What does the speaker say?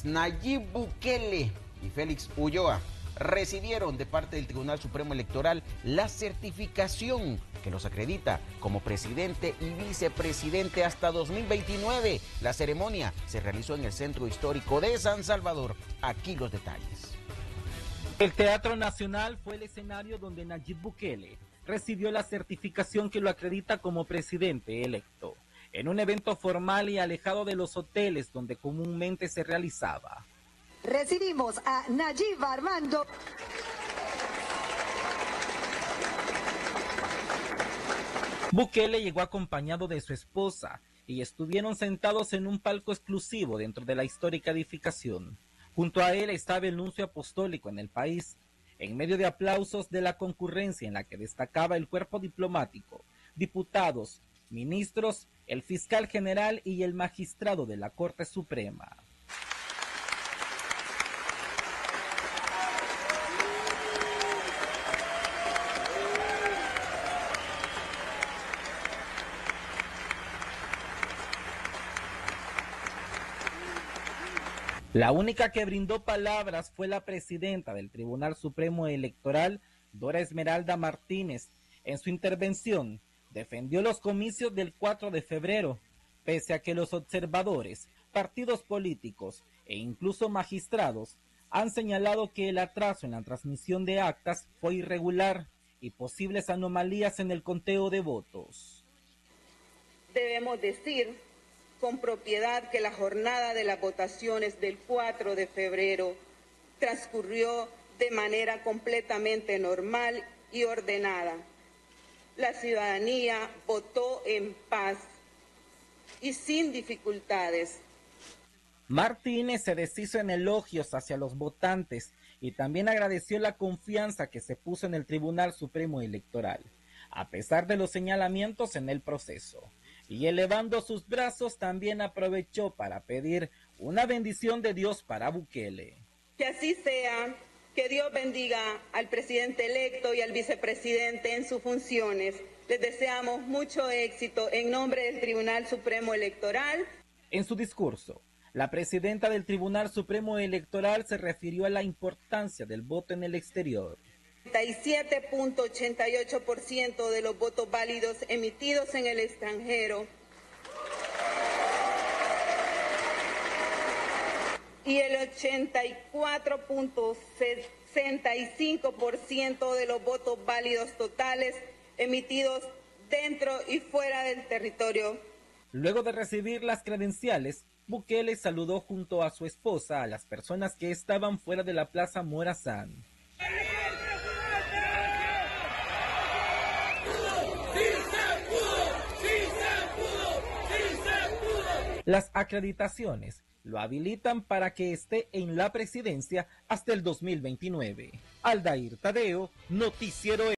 Nayib Bukele y Félix Ulloa recibieron de parte del Tribunal Supremo Electoral la certificación que los acredita como presidente y vicepresidente hasta 2029. La ceremonia se realizó en el Centro Histórico de San Salvador. Aquí los detalles. El Teatro Nacional fue el escenario donde Nayib Bukele recibió la certificación que lo acredita como presidente electo, en un evento formal y alejado de los hoteles donde comúnmente se realizaba. Recibimos a Nayib Armando. Bukele llegó acompañado de su esposa y estuvieron sentados en un palco exclusivo dentro de la histórica edificación. Junto a él estaba el nuncio apostólico en el país, en medio de aplausos de la concurrencia en la que destacaba el cuerpo diplomático, diputados, ministros, el fiscal general y el magistrado de la Corte Suprema. La única que brindó palabras fue la presidenta del Tribunal Supremo Electoral, Dora Esmeralda Martínez. En su intervención, defendió los comicios del 4 de febrero, pese a que los observadores, partidos políticos e incluso magistrados han señalado que el atraso en la transmisión de actas fue irregular y posibles anomalías en el conteo de votos. Debemos decir con propiedad que la jornada de las votaciones del 4 de febrero transcurrió de manera completamente normal y ordenada. La ciudadanía votó en paz y sin dificultades. Martínez se deshizo en elogios hacia los votantes y también agradeció la confianza que se puso en el Tribunal Supremo Electoral, a pesar de los señalamientos en el proceso. Y elevando sus brazos también aprovechó para pedir una bendición de Dios para Bukele. Que así sea, que Dios bendiga al presidente electo y al vicepresidente en sus funciones. Les deseamos mucho éxito en nombre del Tribunal Supremo Electoral. En su discurso, la presidenta del Tribunal Supremo Electoral se refirió a la importancia del voto en el exterior. 97.88% de los votos válidos emitidos en el extranjero y el 84.65% de los votos válidos totales emitidos dentro y fuera del territorio. Luego de recibir las credenciales, Bukele saludó junto a su esposa a las personas que estaban fuera de la Plaza Morazán. Las acreditaciones lo habilitan para que esté en la presidencia hasta el 2029. Aldair Tadeo, Noticiero